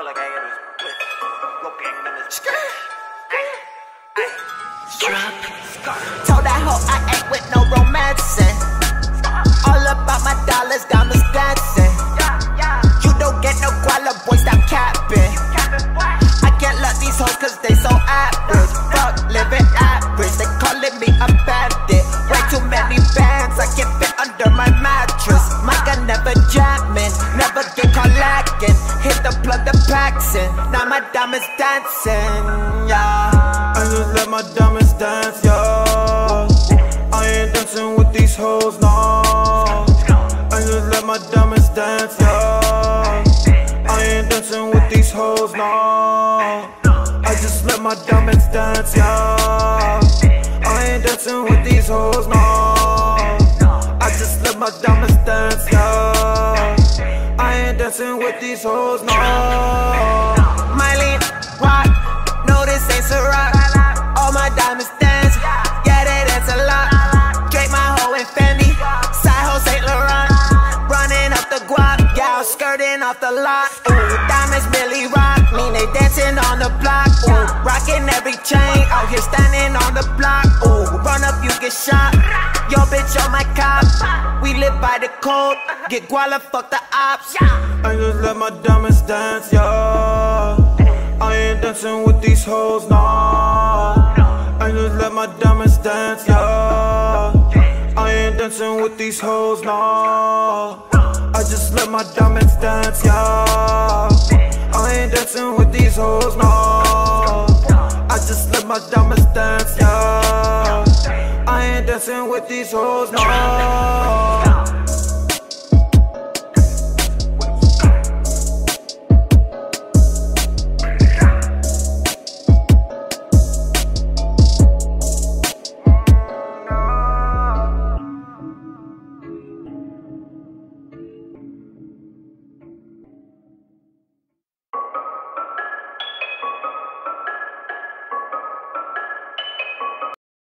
feel like I ain't in this bitch. Rope gang in this bitch. Told that hoe I ain't with no romancing. All about my dollars, diamonds dancing. You don't get no guala, boy, stop capping. I can't love these hoes cause they so average. Fuck living average, they calling me a bandit. Way too many bands, I can't fit under my mattress. My gun never jamming, never get caught lacking. Hit the plug, the packs in, now my diamonds dancing, yeah. I just let my diamonds dance, yeah. I ain't dancing with these hoes, no. I just let my diamonds dance, yeah. I ain't dancing with these hoes, no. I just let my diamonds dance, yeah. I ain't dancing with these hoes, no. I just let my diamonds dance, yeah. I ain't dancing with these hoes, no. Miley, rock, no this ain't Ciroc. All my diamonds dance, yeah they dance a lot. Drake my hoe in Fendi, side hoe Saint Laurent. Running up the guap, yeah I'm skirting off the lot. Ooh, diamonds really rock, mean they dancing on the block. Ooh, rocking every chain, out here standing on the block. Ooh, run up you get shot, yo bitch on my cop. We live by the code, get guala, fuck the ops. I just let my diamonds dance, yeah. I ain't dancing with these hoes, no. I just let my diamonds dance, yeah. I ain't dancing with these hoes, no. I just let my diamonds dance, yeah. I ain't dancing with these hoes, no. I just let my diamonds dance, yeah. I ain't dancing with these hoes, no.